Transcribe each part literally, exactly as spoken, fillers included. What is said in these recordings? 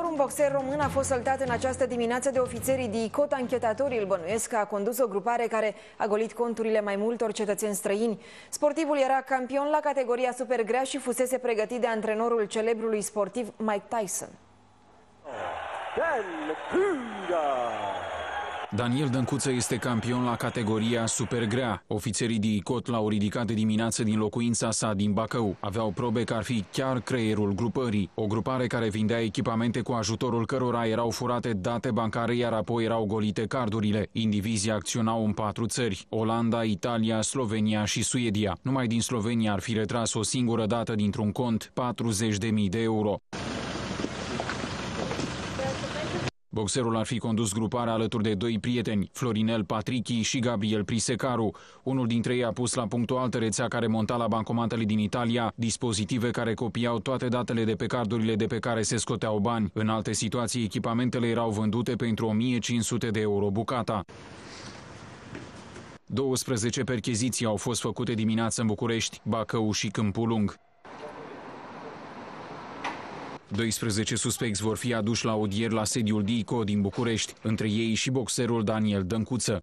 Doar un boxer român a fost săltat în această dimineață de ofițerii DICOT. Anchetatorii îl bănuiesc că a condus o grupare care a golit conturile mai multor cetățeni străini. Sportivul era campion la categoria supergrea și fusese pregătit de antrenorul celebrului sportiv Mike Tyson. Daniel Dâncuță este campion la categoria supergrea. Ofițerii DICOT l-au ridicat de dimineață din locuința sa din Bacău. Aveau probe că ar fi chiar creierul grupării. O grupare care vindea echipamente cu ajutorul cărora erau furate date bancare, iar apoi erau golite cardurile. Indivizii acționau în patru țări: Olanda, Italia, Slovenia și Suedia. Numai din Slovenia ar fi retras o singură dată dintr-un cont patruzeci de mii de euro. Boxerul ar fi condus gruparea alături de doi prieteni, Florinel Patrichi și Gabriel Prisecaru. Unul dintre ei a pus la punct o altă rețea care monta la bancomatele din Italia dispozitive care copiau toate datele de pe cardurile de pe care se scoteau bani. În alte situații, echipamentele erau vândute pentru o mie cinci sute de euro bucata. douăsprezece percheziții au fost făcute dimineața în București, Bacău și Câmpul Lung. doisprezece suspecți vor fi aduși la audieri la sediul DICOT din București, între ei și boxerul Daniel Dâncuță.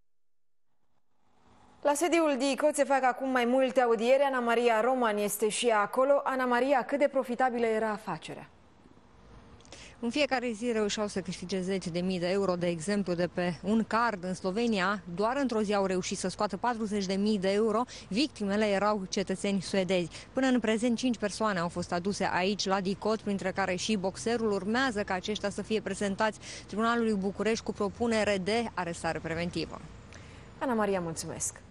La sediul DICOT se fac acum mai multe audieri. Ana Maria Roman este și ea acolo. Ana Maria, cât de profitabilă era afacerea? În fiecare zi reușeau să câștige zeci de mii de euro, de exemplu, de pe un card în Slovenia. Doar într-o zi au reușit să scoată patruzeci de mii de euro. Victimele erau cetățeni suedezi. Până în prezent, cinci persoane au fost aduse aici la DICOT, printre care și boxerul. Urmează ca aceștia să fie prezentați Tribunalului București cu propunere de arestare preventivă. Ana Maria, mulțumesc!